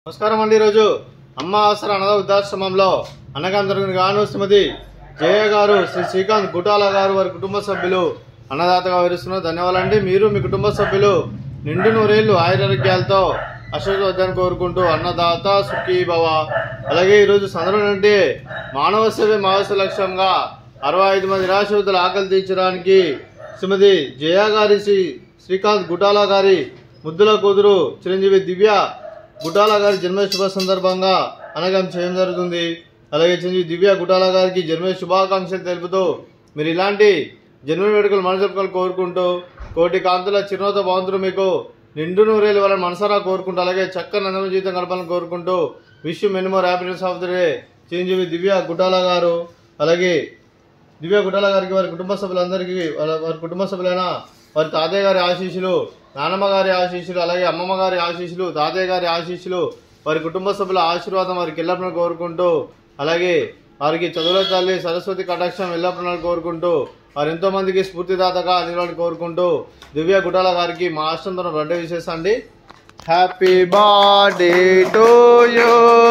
నమస్కారం అండి। ఈరోజు అమ్మ ఆసరా అనాథ వృద్ధాశ్రమంలో అన్నగారు జరిగిన గాను శ్రీమతి జయ గారు శ్రీ శ్రీకాంత్ గుటాల గారు వారి కుటుంబ సభ్యులు అన్నదాతగా వివరిస్తున్నారు। ధన్యవాదాలండి। మీరు మీ కుటుంబ సభ్యులు నిండు నూరేళ్లు ఆయురారోగ్యాలతో అశ్వద్ధాన్ని కోరుకుంటూ అన్నదాత సుఖీ భవ। అలాగే ఈరోజు సందర్భం అంటే మానవ సేవే మానవ లక్ష్యంగా 65 మంది నిరాశ్రితుల ఆకలి తీర్చడానికి శ్రీమతి జయ గారి శ్రీకాంత్ గుటాల గారి ముద్దుల కూతురు చిరంజీవి దివ్య గుటాల గారి జన్మ శుభ సందర్భంగా అనగం చేయడం జరుగుతుంది। అలాగే చిరంజీవి దివ్య గుటాల గారికి జన్మ శుభాకాంక్షలు తెలుపుతూ మీరు ఇలాంటి జన్మ వేడుకలు మనసులు కోరుకుంటూ కోటి కాంతుల చిరునవ్వుతో భవంతులు మీకు నిండు నూరేళ్ళు వాళ్ళని మనసారా కోరుకుంటూ అలాగే చక్కని నందన జీవితం గడపాలని కోరుకుంటూ wish many more happiness of the day చిరంజీవి దివ్య గుటాల గారు। అలాగే దివ్య గుటాల గారికి వారి కుటుంబ సభ్యులందరికీ వారి కుటుంబ సభ్యులైన వారి తాతయ్య గారి ఆశీస్సులు, నానమ్మ గారి ఆశీస్సులు, అలాగే అమ్మమ్మ గారి ఆశీస్సులు, తాతయ్య గారి ఆశీస్సులు, వారి కుటుంబ సభ్యుల ఆశీర్వాదం వారికి ఎల్లప్పుడూ కోరుకుంటూ అలాగే వారికి చదువుల తల్లి సరస్వతి కటాక్షం ఎల్లప్పుడూ కోరుకుంటూ వారు ఎంతో మందికి స్ఫూర్తిదాతగా అందించాలని కోరుకుంటూ దివ్య గుటాల గారికి మా ఆశ్రమంతో బర్త్డే విశేష అండి। Happy birthday to you,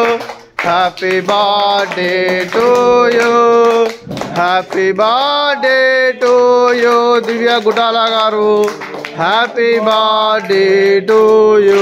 happy birthday to you, happy birthday to you Divya Gutala garu. Happy birthday to you,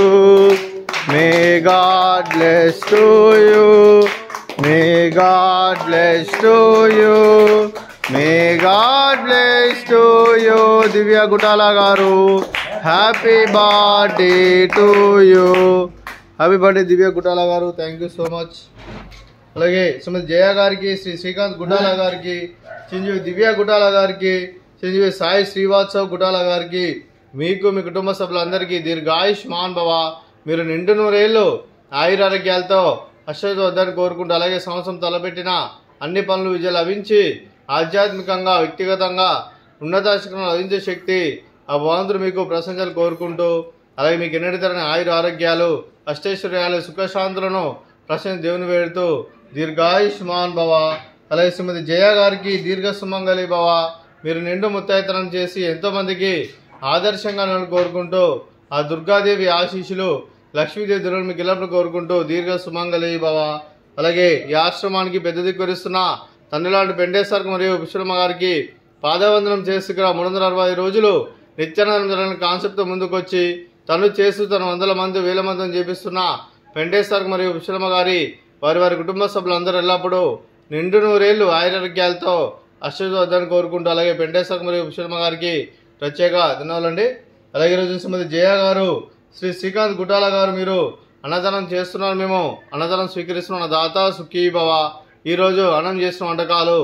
may God bless to you, may God bless to you, may God bless to you Divya Gutala garu. Happy birthday to you, happy birthday Divya Gutala garu. Thank you so much. అలాగే శ్రీమతి జయ గారికి శ్రీ శ్రీకాంత్ గుటాల గారికి, చిరంజీవి దివ్య గుటాల గారికి, చిరంజీవి సాయి శ్రీవాత్సవ్ గుటాల గారికి, మీకు మీ కుటుంబ సభ్యులందరికీ దీర్ఘాయుష్మాన్ భవ। మీరు నిండు నూరేళ్ళు ఆయురారోగ్యాలతో అశ్వద్ధాన్ని కోరుకుంటూ అలాగే సంవత్సరం తలపెట్టిన అన్ని పనులు విజయం లభించి ఆధ్యాత్మికంగా వ్యక్తిగతంగా ఉన్నతాశక్తులను లభించే శక్తి ఆ భగవంతుడు మీకు ప్రశంసలు కోరుకుంటూ అలాగే మీకు ఎన్నటి తరని ఆయుర ఆరోగ్యాలు అష్టైశ్వర్యాలు సుఖశాంతులను ప్రశంస దేవుని వేడుతూ దీర్ఘాయుష్మాన్ భవ। అలాగే శ్రీమతి జయ గారికి దీర్ఘ సుమంగళి భవ। మీరు నిండు ముత్తైతనం చేసి ఎంతోమందికి ఆదర్శంగా నన్ను కోరుకుంటూ ఆ దుర్గాదేవి ఆశీస్సులు లక్ష్మీదేవి దుర్గలు మీకు ఎల్లప్పుడూ కోరుకుంటూ దీర్ఘ సుమంగళి భవ। అలాగే ఈ ఆశ్రమానికి పెద్ద దిక్కురిస్తున్న తండ్రిలాంటి పెండేశ్వర్ మరియు విశ్వమ్మ గారికి పాదవందనం చేసి ఇక్కడ 365 రోజులు నిత్యానందం జరగని కాన్సెప్ట్తో ముందుకొచ్చి తను చేస్తూ తన వందల మంది వేల మందిని చేపిస్తున్న పెండేశ్వర్ మరియు విశ్వమ్మ గారి వారి కుటుంబ సభ్యులందరూ ఎల్లప్పుడూ నిండు నూరేళ్లు ఆయురారోగ్యాలతో అశ్వద్ధాన్ని కోరుకుంటూ అలాగే పెండేశ్వర్ మరియు విశ్వమ్మ గారికి ప్రత్యేక ధన్యవాదాలండి। అలాగే ఈరోజు శ్రీమతి జయ గారు శ్రీ శ్రీకాంత్ గుటాల గారు మీరు అన్నదానం చేస్తున్నారు, మేము అన్నదానం స్వీకరిస్తున్నాం దాత సుఖీ భవ। ఈరోజు అన్నం చేస్తున్న వంటకాలు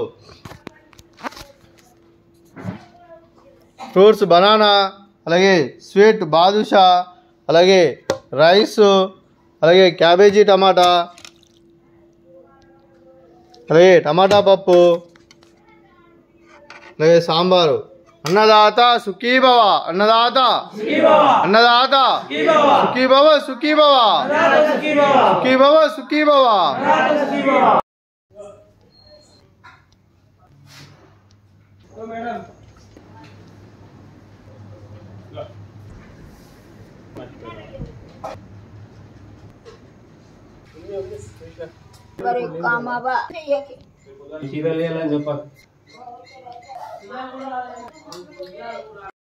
ఫ్రూట్స్ బనానా, అలాగే స్వీట్ బాదుషా, అలాగే రైస్, అలాగే క్యాబేజీ టమాటా, అలాగే టమాటా పప్పు, అలాగే సాంబారు। అన్నదాత సుఖీ భవ, అన్నదాత అన్నదాత సుఖీ భవ, సుఖీ భవ, సుఖీ భవ, సుఖీ భవ। చెప్పాలి